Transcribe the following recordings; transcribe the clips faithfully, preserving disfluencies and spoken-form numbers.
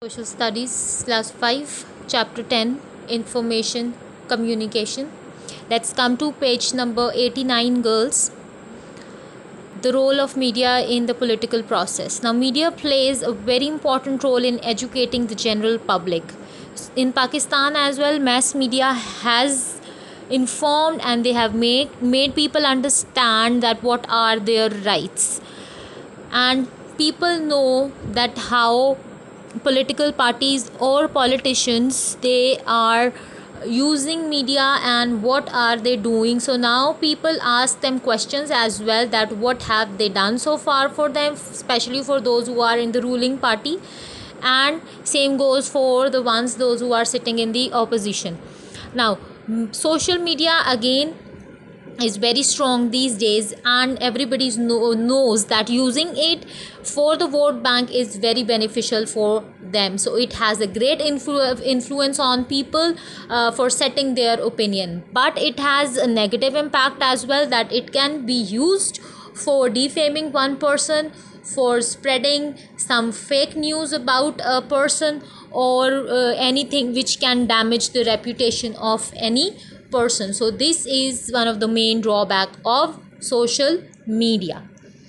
Social Studies, Class five, Chapter ten, Information Communication. Let's come to page number eighty-nine, girls. The role of media in the political process. Now, media plays a very important role in educating the general public. In Pakistan as well, mass media has informed and they have made, made people understand that what are their rights. And people know that how political parties or politicians, they are using media and what are they doing. So now people ask them questions as well, that what have they done so far for them, especially for those who are in the ruling party, and same goes for the ones those who are sitting in the opposition. Now social media again is very strong these days, and everybody know, knows that using it for the vote bank is very beneficial for them. So it has a great influ- influence on people uh, for setting their opinion, but it has a negative impact as well, that it can be used for defaming one person, for spreading some fake news about a person, or uh, anything which can damage the reputation of any person. So this is one of the main drawback of social media.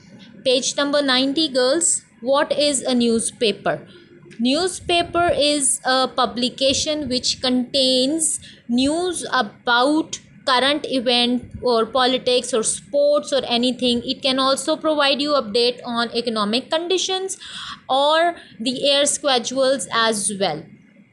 Page number ninety, girls. What is a newspaper? Newspaper is a publication which contains news about current event or politics or sports or anything. It can also provide you update on economic conditions or the air schedules as well.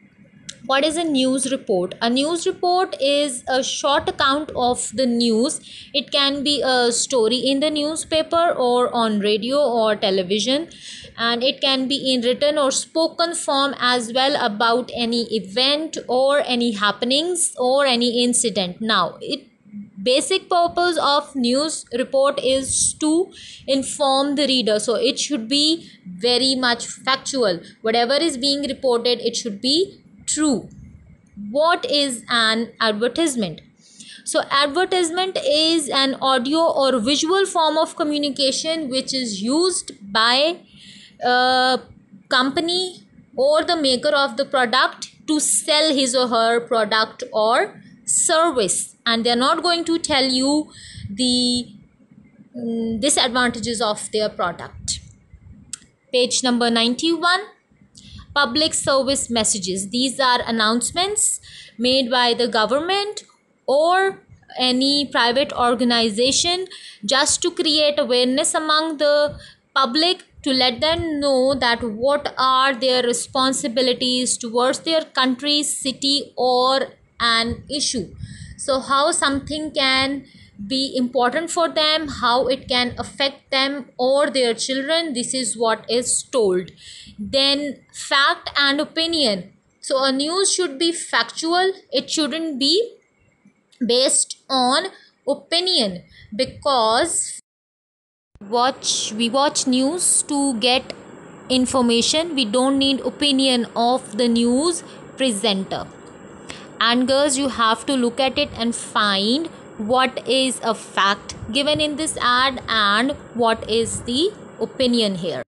What is a news report? A news report is a short account of the news. It can be a story in the newspaper or on radio or television, and it can be in written or spoken form as well, about any event or any happenings or any incident. Now it basic purpose of news report is to inform the reader, so it should be very much factual. Whatever is being reported, it should be true. What is an advertisement? So advertisement is an audio or visual form of communication which is used by a company or the maker of the product to sell his or her product or service, and they're not going to tell you the mm, disadvantages of their product. Page number ninety-one. Public service messages. These are announcements made by the government or any private organization just to create awareness among the public, to let them know that what are their responsibilities towards their country, city, or an issue. So how something can be important for them, how it can affect them or their children, this is what is told. Then fact and opinion. So a news should be factual, it shouldn't be based on opinion, because watch we watch news to get information, we don't need opinion of the news presenter. And girls, you have to look at it and find what is a fact given in this ad and what is the opinion here.